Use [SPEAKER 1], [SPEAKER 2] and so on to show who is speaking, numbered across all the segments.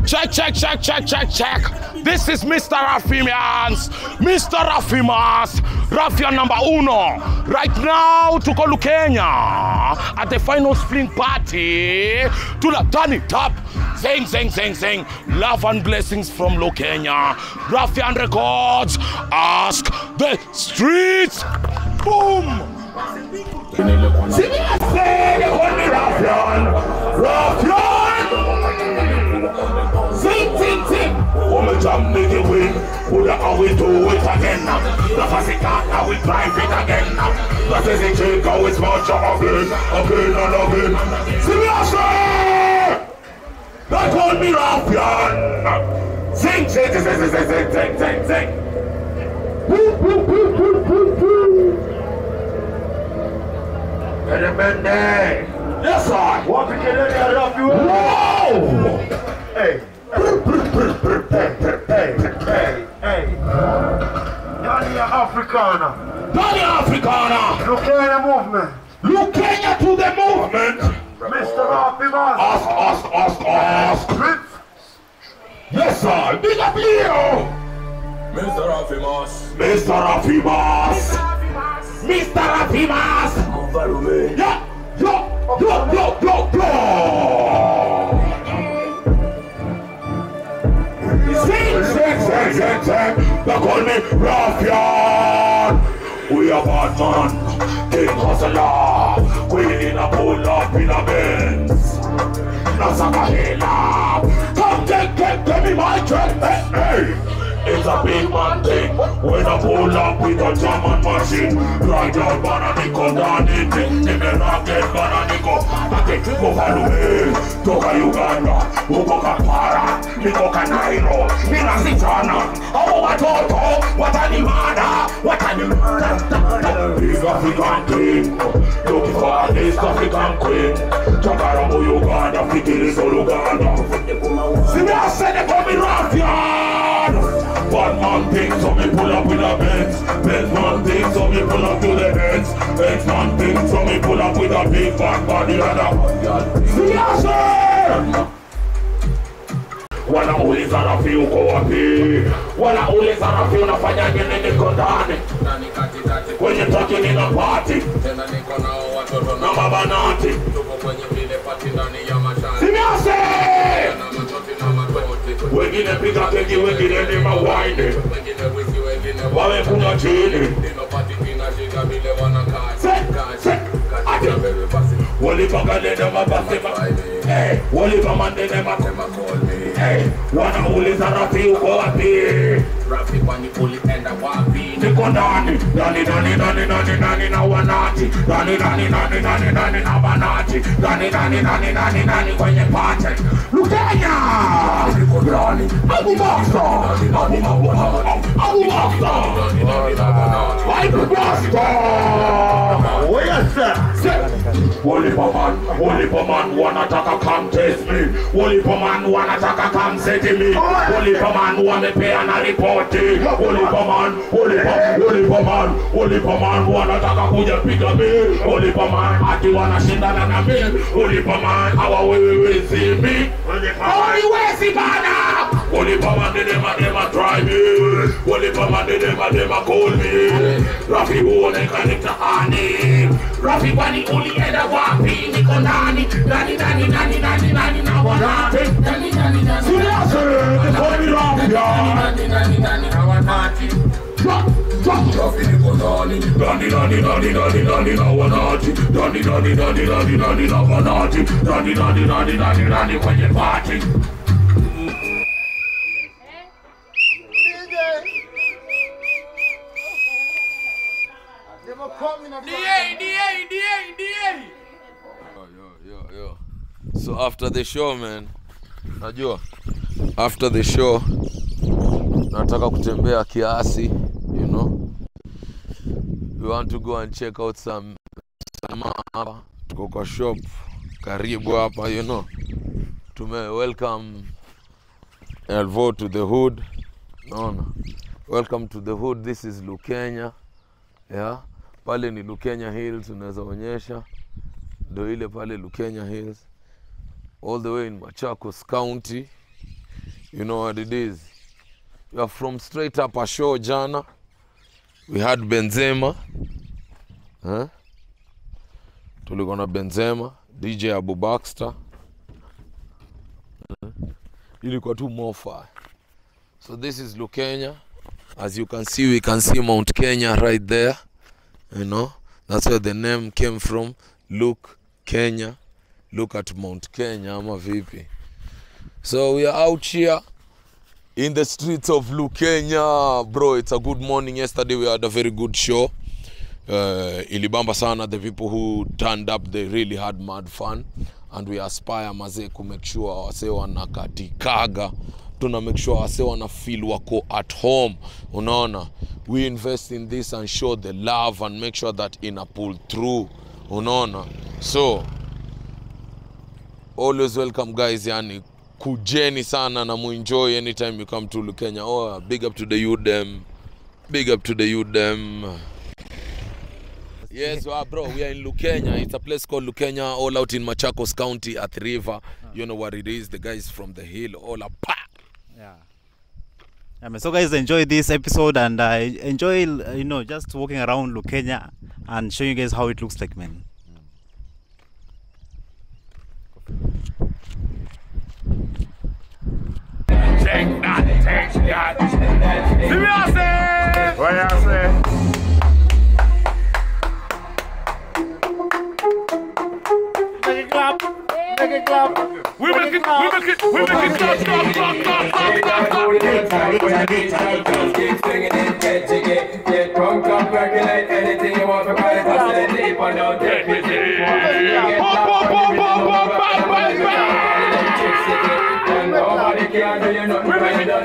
[SPEAKER 1] Check. This is Mr. Rafimians. Mr. Rafimas. Rafia number uno. Right now, to call Kenya at the final spring party. To la turn it up. Sing. Love and blessings from Kenya. Rafian Records. Ask the streets. Boom. See me, I say, they call me Rafian. Sing. Woman jam nigga win. Who how we do it again now? The fussy car, how we drive it again now. That is a trick, how it's much again and again. See me, I say, they call me Rafian. Sing. Yes, sir.
[SPEAKER 2] Want to get in there, Rafian?
[SPEAKER 1] Whoa!
[SPEAKER 2] Hey. Danny Africana. Lukenya movement.
[SPEAKER 1] Lukenya to the movement.
[SPEAKER 2] Mr. Rafimas.
[SPEAKER 1] Ask. Yes, sir. Big up you.
[SPEAKER 3] Mr. Rafimas. Follow me.
[SPEAKER 1] Yeah. Yo. Sing. They call me Rafian. We are bad man, king hustler. Queen a pull up in a Benz. Nasakahela. Come get me my track. Hey. It's a big man thing when I pull up with a German machine. Right down Bananico, down in the rocket Bananico. I go follow me, Toka Uganda, Uboka Para, Nikoka Nairo, Minasitana, Watoto, what a big African king, looking for this African queen. Chakaramu Uganda, Fikiri Uganda. See me, I said they call me Rafian. One man thing, so me pull up with a Benz. Benz man thing, so me pull up to the Benz. Benz man thing, so me pull up with a big fat body and a Siyasa! Wana uliza Rafi uko wapi? Wana uliza Rafi unafanya nini niko ndani? Kwenye toki nina party.
[SPEAKER 3] Tena niko nao watoto
[SPEAKER 1] na mabanati.
[SPEAKER 3] Tuko kwenye vile party ndani ya mashani.
[SPEAKER 1] Siyasa!
[SPEAKER 3] Na matoti na matoti.
[SPEAKER 1] Wengine piga keki, wengine ni mawaine.
[SPEAKER 3] Wengine wiki, wengine
[SPEAKER 1] wawe kuna chini.
[SPEAKER 3] Nino party kinashika vile wanakazi. Kazi ya very basi.
[SPEAKER 1] Walipaga nene mabasi. Hey, walipa mandene
[SPEAKER 3] Sema call me.
[SPEAKER 1] Hey, wana uliza Rafi uko wapi?
[SPEAKER 3] Rafi kwani ulienda wapi?
[SPEAKER 1] Niko ndani na wanati. Ndani na banati. Ndani kwenye party. Lukenya!
[SPEAKER 3] Niko ndani.
[SPEAKER 1] Abu Baksa!
[SPEAKER 2] Oh yes sir.
[SPEAKER 1] Wolipa man wanataka come test me. Wolipa man wanataka come set me. Wolipa man wamepeana ripoti. Wolipa man wanataka kuja piga me. Wolipa man ati wanashindana na me. Wolipa man hawawezi me. Hawawezi bana. Wolipa man dema try me. Wolipa man dema call me. Rafi huonekani mtaani. Rafi kwani ulienda wapi? Niko ndani na wanati. Siyasa, they call me Rafian.
[SPEAKER 3] Na wanati. Rafi niko ndani.
[SPEAKER 1] Ndani na wanati. Ndani na wanati. Ndani kwenye party.
[SPEAKER 3] DA. Yo. So after the show, man, najua after the show nataka kutembea kiasi, you know. We want to go and check out some hapa. Tuko kwa shop karibu hapa, you know. Welcome Elvo to the hood. No. Welcome to the hood. This is Lukenya. Yeah. Pale ni Lukenya Hills, unaweza onyesha. Ndio ile pale Lukenya Hills. All the way in Machakos County. You know what it is. We are from straight up a show, Jana. We had Benzema. Huh? Tulikuwa na Benzema, DJ Abu Baxter. Ilikuwa tu mofa. So this is Lukenya. As you can see, we can see Mount Kenya right there. You know, that's where the name came from. Luke Kenya. Look at Mount Kenya, ama vipi. So we are out here in the streets of Lukenya. Bro, it's a good morning. Yesterday we had a very good show. Ilibamba sana. The people who turned up, they really had mad fun. And we aspire maze to make sure wase wanakatikaga. Tuna make sure wase wana feel wako at home. Unaona, we invest in this and show the love and make sure that ina pull through. Unaona, so always welcome guys. Yani kujeni sana na muenjoy anytime you come to Lukenya. Oh, big up to the youth them. Big up to the youth them. Yes, well, bro, we are in Lukenya. It's a place called Lukenya, all out in Machakos County at the river. You know what it is. The guys from the hill, all up.
[SPEAKER 4] Yeah. So guys, enjoy this episode and enjoy, you know, just walking around Lukenya and showing you guys how it looks like, man.
[SPEAKER 1] Take that. See me I say? What you say? Make it clap. We make it clap.
[SPEAKER 5] Keep singing it, get jiggy, get drunk and percolate anything you want for credit. Pass it deep and don't take it. Nobody can do you nothing. We make it.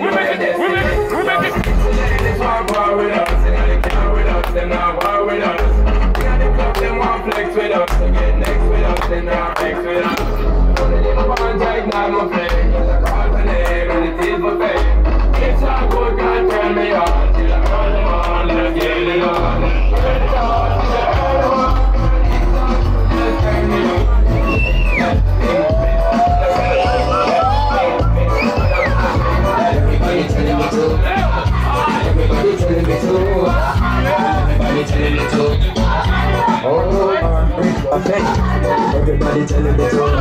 [SPEAKER 5] Ladies want war with us, and they can't with us. Them not war with us. We are the club, them want flex with us. They get next with us, they not flex with us. One of them want take now my flame. I call my name and it is my fame. It's not good, God turn me on. Till I call them on, let's get it on. Let's turn me on. Everybody telling me to. Everybody telling me to. Everybody telling me to. Oh, okay. Everybody telling me to.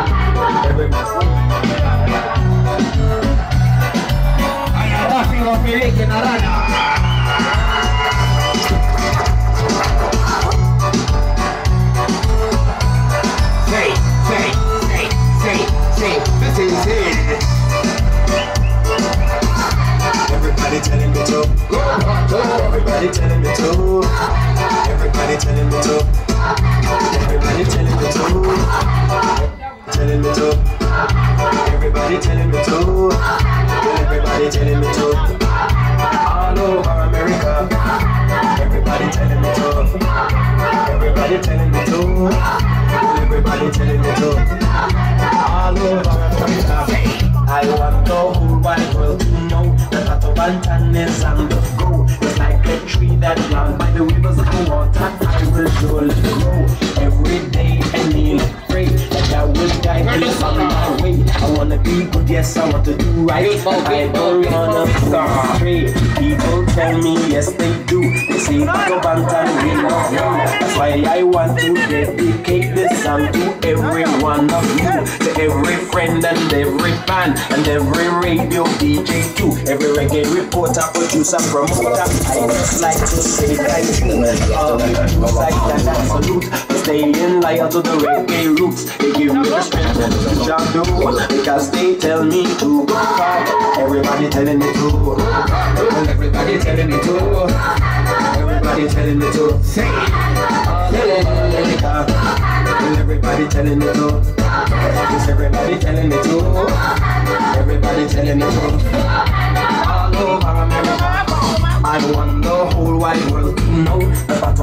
[SPEAKER 5] Everybody telling me to. Everybody telling me to. Everybody telling me to. Everybody telling me to. Telling me to. Everybody telling me to. Everybody telling me to. All over America. Everybody telling me to. Everybody telling me to. Everybody telling me to. All over America. I want the whole wide world to know that Atobantan is on the go. It's like a tree that planted by the rivers of water. I will surely grow every day and kneel and pray that I will die peace on my way. I wanna be good, yes, I want to do right. I don't wanna go astray. People tell me yes they do. They say Atobantan we love you. That's why I want to dedicate this song to every one of you, to every friend and every fan. And every radio DJ too, every reggae reporter, producer, promoter. I just like to say thank you. All the news I can salute for staying loyal to the reggae roots. They give me the strength to do because they tell me to go far. Everybody telling me to. Everybody telling me to. Everybody telling me to. Say everybody telling me to. Yes, everybody telling me to. Everybody telling me to. All over America. I want the whole wide world to know about